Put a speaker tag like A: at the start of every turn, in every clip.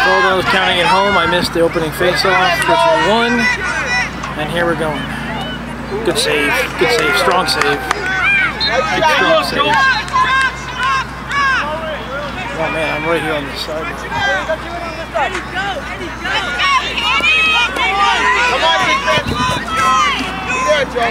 A: Although I was counting at home, I missed the opening face-off, which we won. And here we're going. Good save. Good save. Strong save. Big strong save. Oh man, I'm right here on the sideline.
B: Come on, defense. Be there, Joe.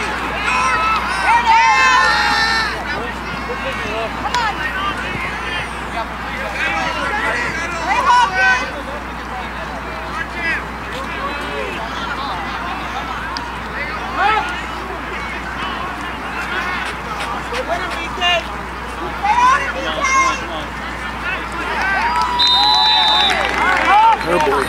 A: Oh boy.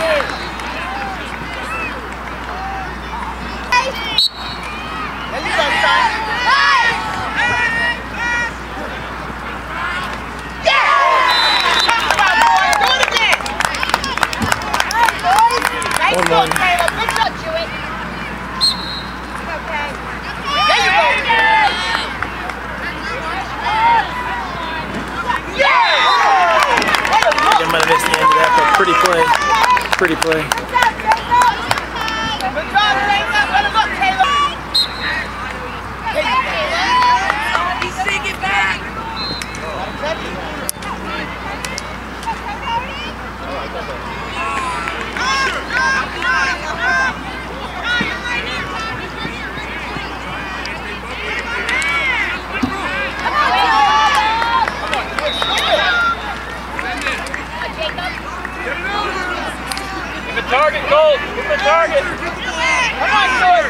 A: One. I might have missed the end of that, but pretty play. Pretty play.
B: Target, Colt! Get the target! Come on, George!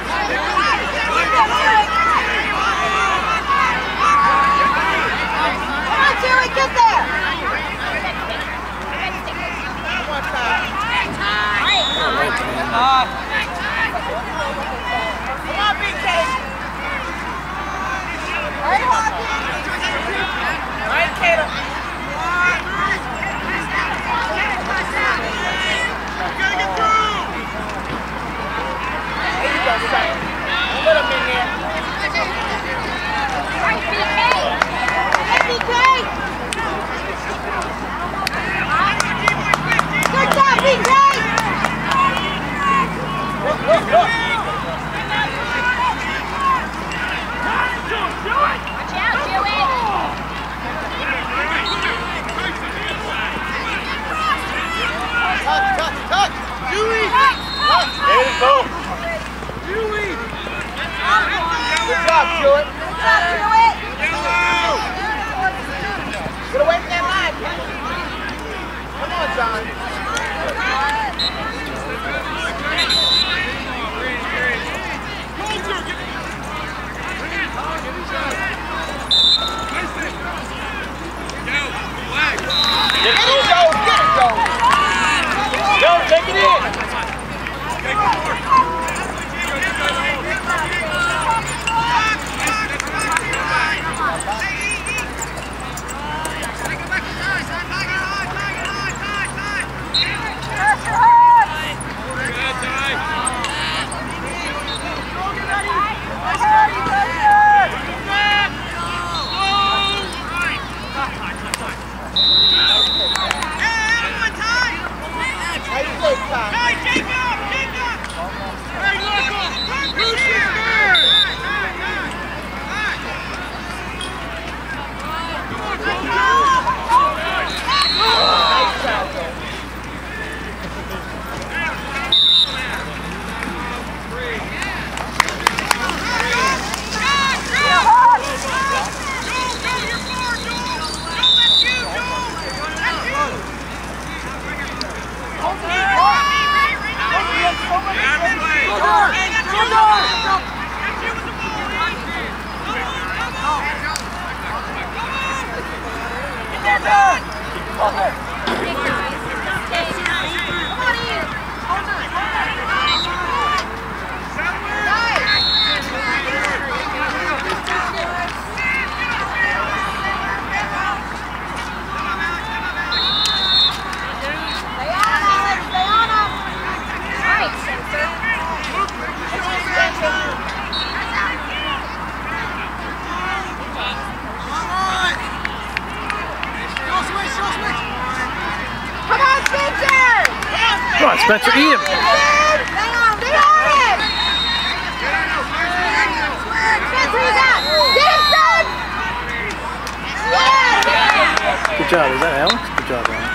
B: Come on, Jerry, get there! Come on, Ty. Come on, BK! All right, Hawkins! All right, Kato! Put him in there. Good job, BK! Look. Watch out, Dewey! Touch! Dewey! There you go! Good job, Jewett. Get away from that line, come on, John. Get it, Joe. Joe, take it in.
A: Come on, Spencer, eat him. Good job. Is that Alex? Good job, Alex.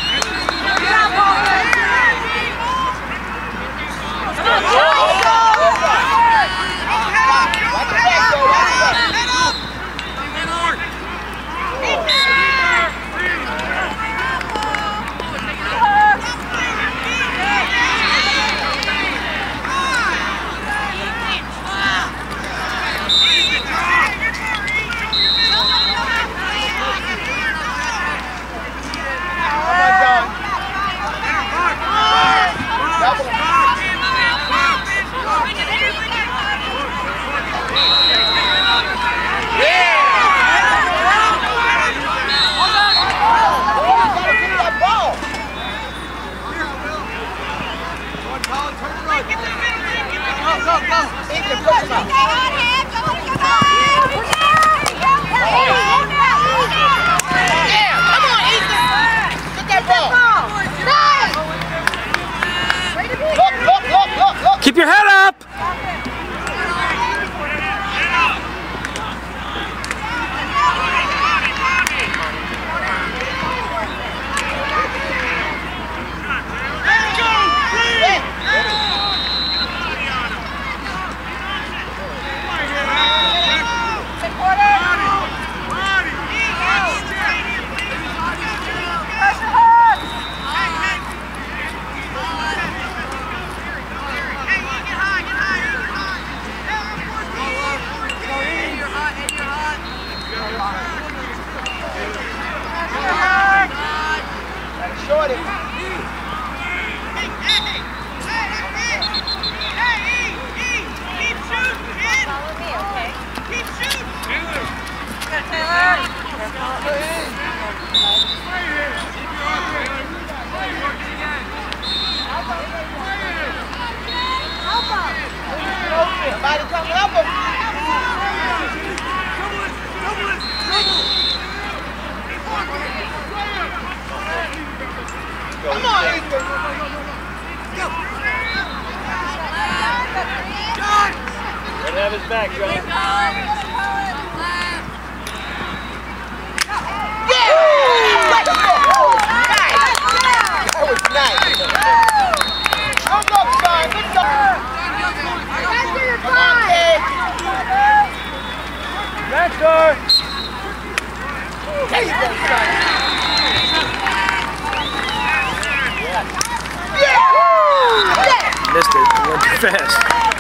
A: Keep your head up!
B: Somebody come help him. Come on, Ethan.
A: Gotta have his back, John.
B: Yeah! That was nice. Good luck, son. Good luck. Come on, kid.
A: Spencer!
B: There you go, son. Yeah!
A: Missed it. It went too fast.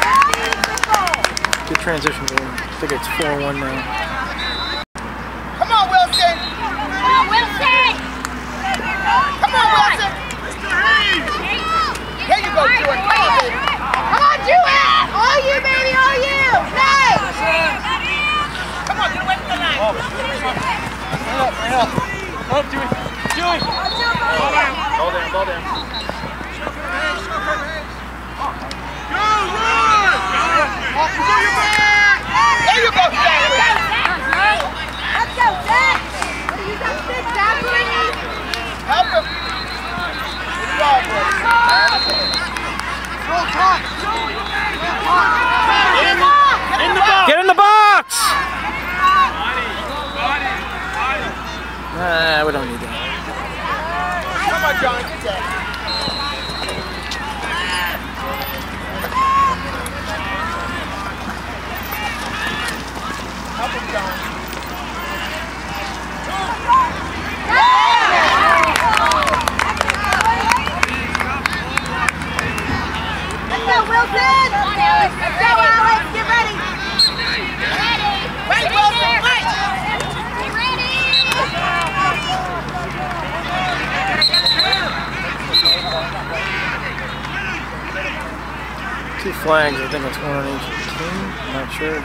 A: Good transition game. I think it's 4-1 now.
B: Come on, Wilson. Come on, Wilson. Come on, Wilson. There you go, Jordan. Come on, baby. Come on, Jewett. All you, baby, all you. Nice. Come on, get away from the line.
A: Oh, Dewey. Dewey. Ball down, ball down.
B: Go, run. There you go, Jack. Let's go, Jack. You got big tackling. Help him. Good job, bro. Roll time.
A: In the box! Get in the box! We don't need that.
B: Come on, John. Get that. Help him, John. Let's go, Wilson! Let's go, Alex! Get ready! Right, Wilson! Right! Get ready!
A: Two flags, I think it's one on each team. I'm not sure.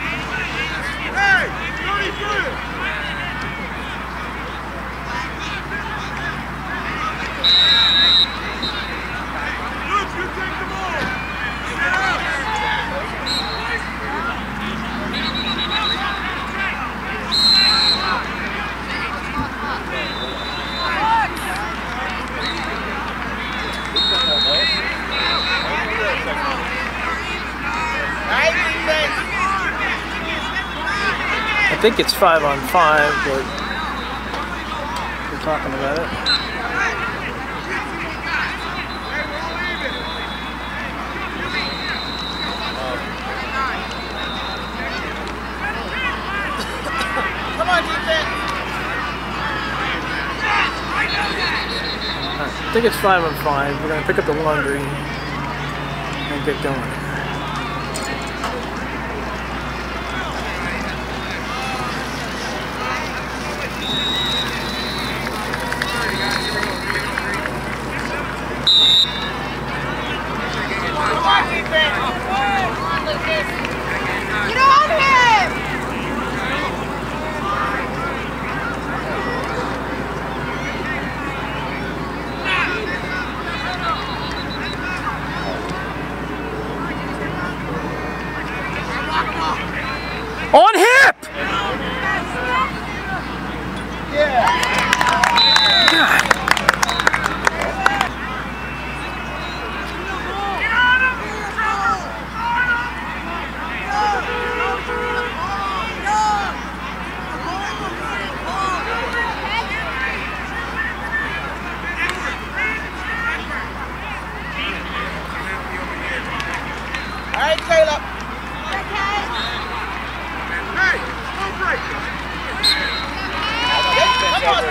C: Hey!
A: think it's 5-on-5, but we're talking about it.
B: Come on, defense.
A: I think it's 5-on-5. We're gonna pick up the laundry and get going.
B: Get on him!
A: On hip!
B: Yeah.
A: God.
B: All right, Caleb. Come on,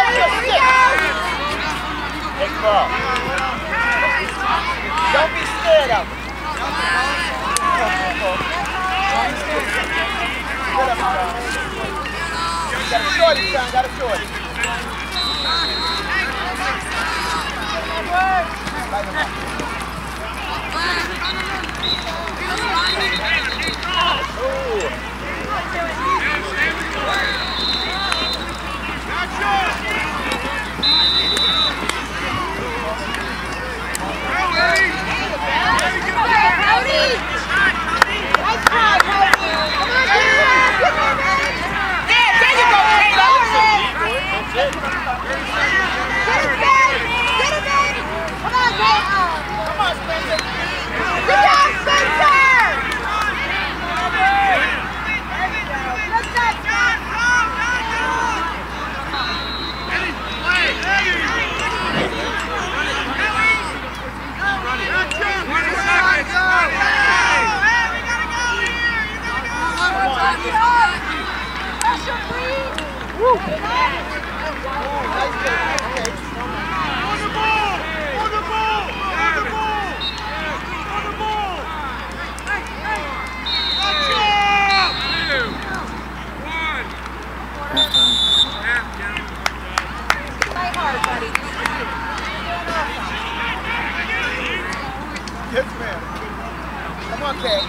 B: big ball. Don't be scared of it. Got a shorty, son. Got a shorty. Yes, ma'am. Come on, Kay.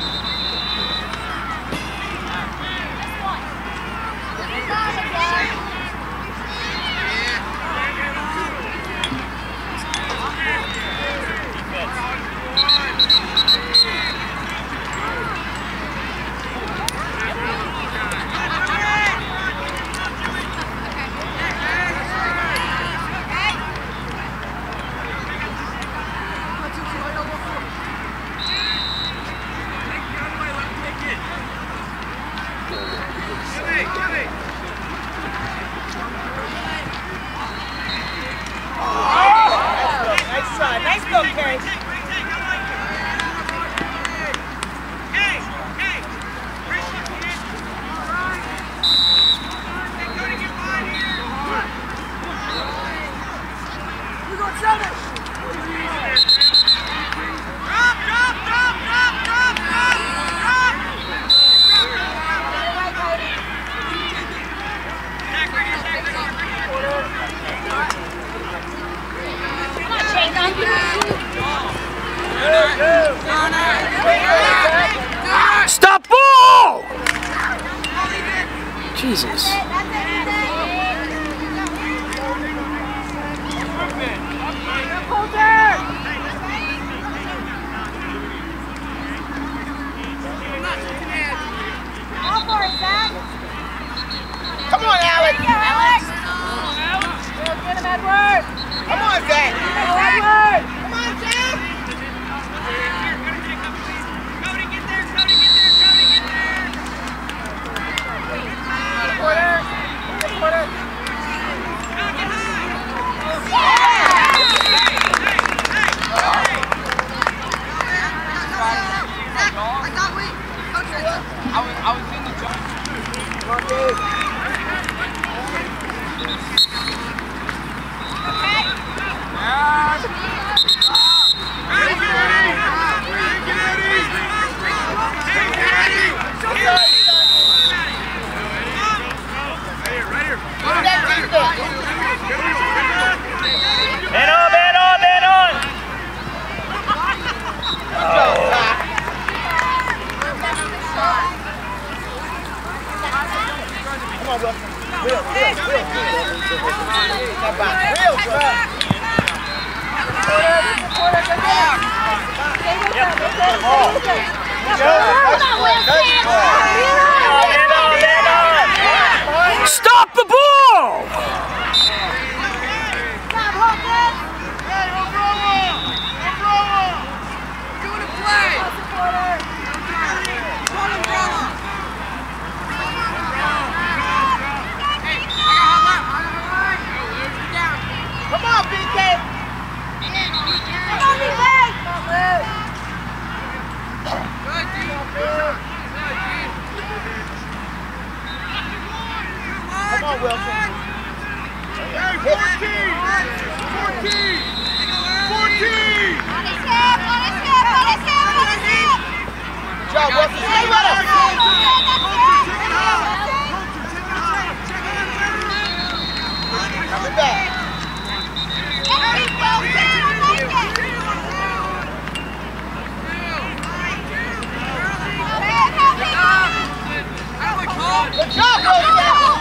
B: Nice go, Kerry.
A: Stop ball! Jesus.
B: Come on, Alex. Alex. Get him, Edward. Come on, Zach. Edward. Come on, Zach. Cody, get there. Cody, get there. Cody, get there.
A: Stop the ball!
B: Come on, BK! Come on, BK! Come on, Wilson. Hey, 14! 14! 14! Good job, Wilson. Stay with us! Coming back. Good job, Wilson!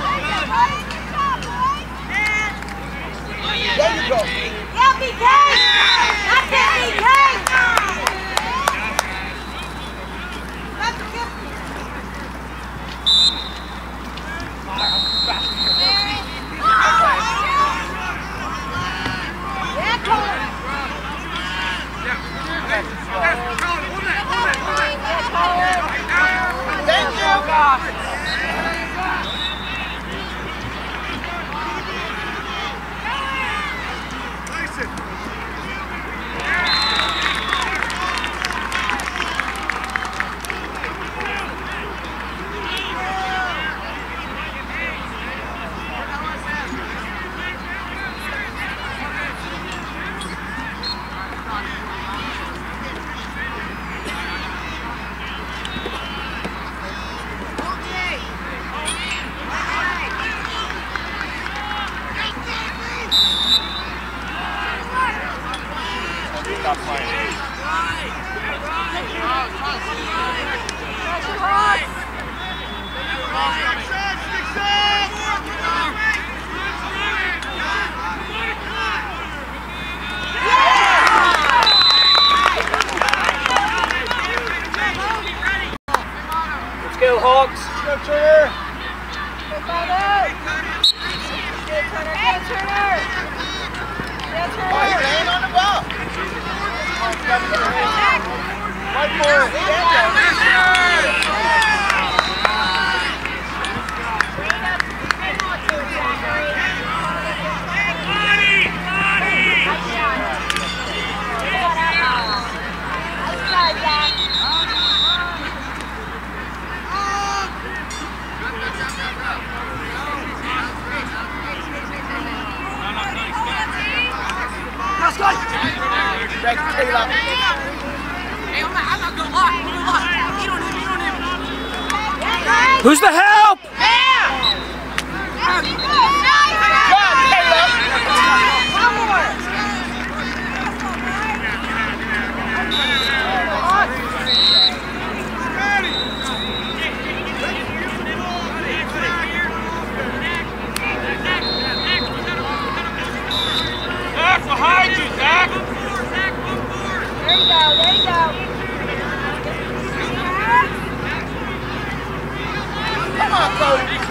B: There you go.
C: Yeah, BK! That's it, BK! That's good. Yeah, Cole.
B: Thank you.
D: Stop playing.
A: Let's go, Hawks.
B: Let's go, Turner. Oh, he's laying on the ball. Fight for it.
A: Who's the help?
D: Zach, behind you, Zach!
C: There you go, there you go.
B: Come on, Cody.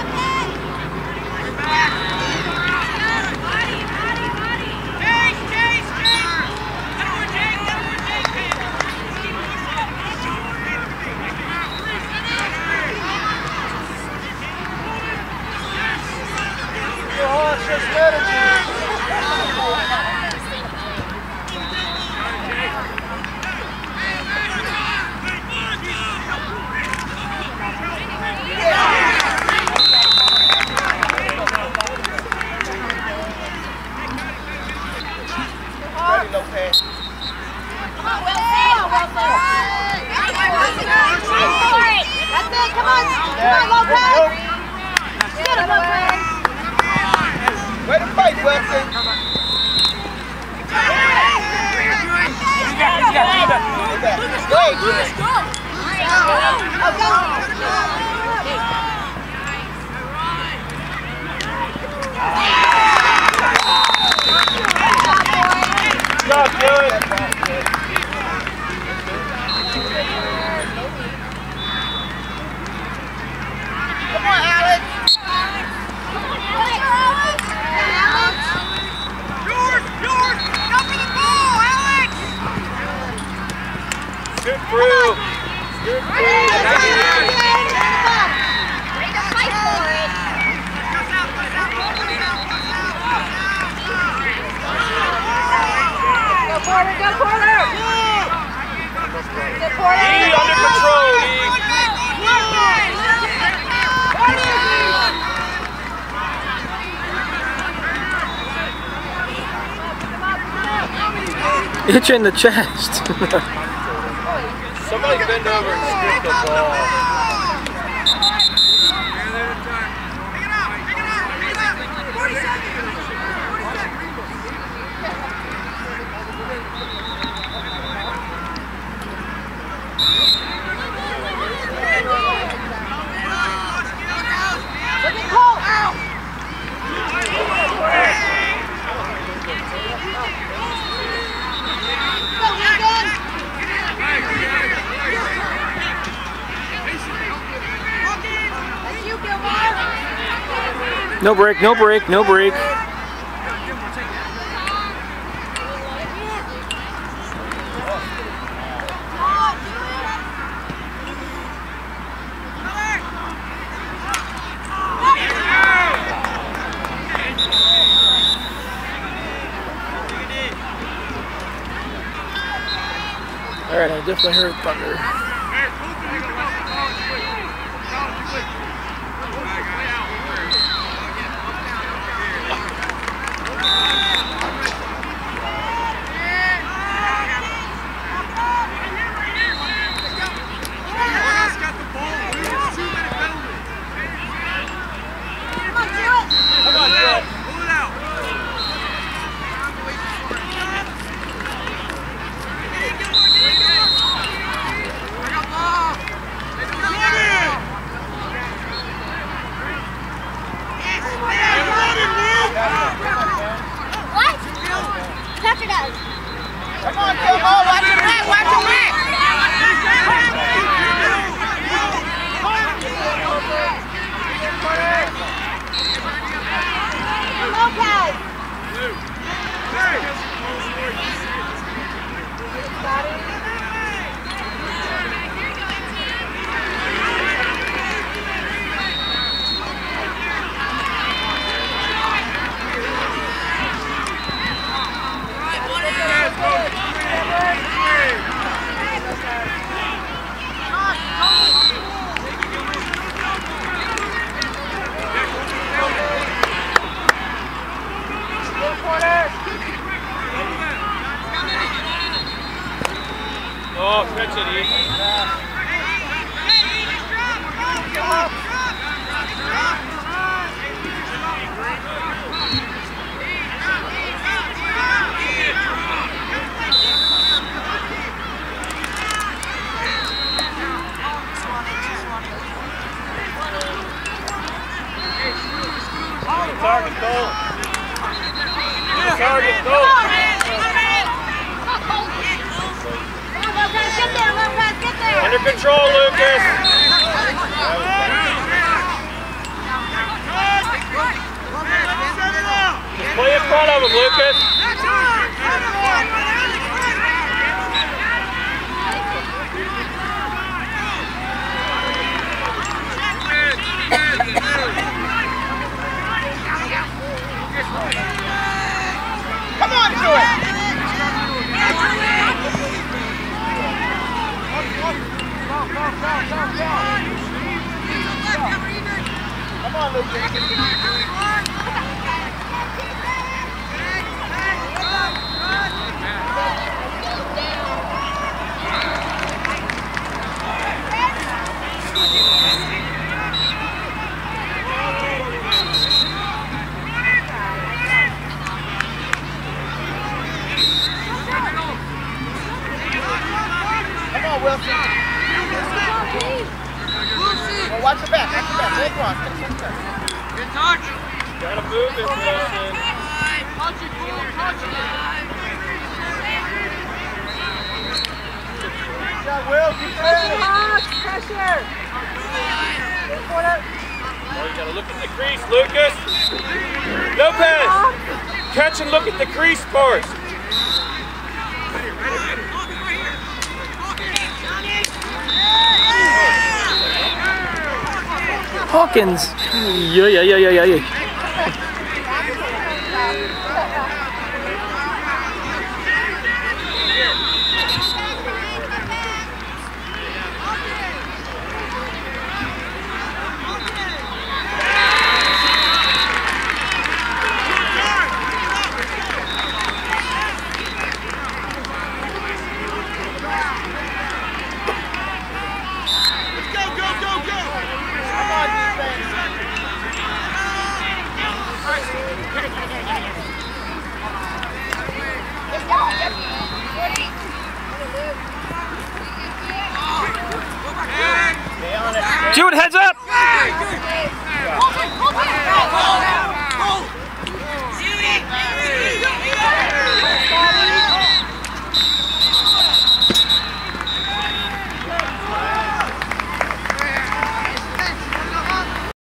B: Way to fight, Wilson. Good job, good.
D: through.
B: Go Porter, go Porter! Go Porter!
D: E under control, E.
A: Hit you in the chest.
D: Somebody bend over and scoop the ball.
B: Look at Cole! Ow! Go, Egan! That's you, Gilmore!
A: No break, no break, no break. Alright, I definitely heard thunder.
D: Come on, Joe.
C: What? Catcher does.
B: Come on, Gilmore! Watch your back! Watch your back!
C: Lopez.
D: Oh, catch it, E. Target goal. Target goal.
C: Lopez, get there, Lopez, get there.
D: Under control, Lucas. Just play in front of him, Lucas.
B: Come on, Joey! Come on, Lucas. Come on, Wilson. Well, watch your back. Watch your back. Leg cross.
D: Good touch. Gotta move it, Wilson.
C: Touch it, touch it.
B: Good job, Will. Keep it.
C: Pressure.
D: Oh, you gotta look at the crease, Lucas. Lopez, catch and look at the crease first.
A: Hawkins. Yeah. Jude, heads up!